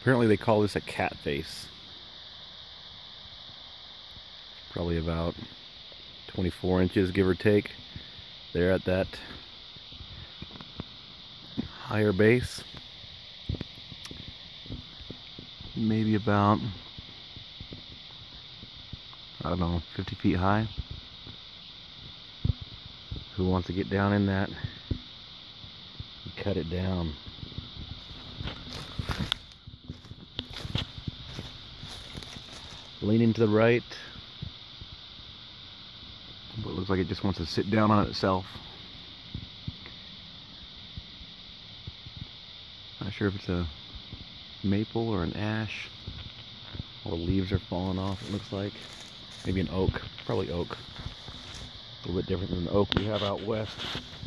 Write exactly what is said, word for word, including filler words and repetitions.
Apparently they call this a cat face. Probably about twenty-four inches, give or take. There at that higher base. Maybe about, I don't know, fifty feet high. Who wants to get down in that? Cut it down. Leaning to the right, but it looks like it just wants to sit down on itself. Not sure if it's a maple or an ash. All the leaves are falling off, it looks like. Maybe an oak, probably oak. A little bit different than the oak we have out west.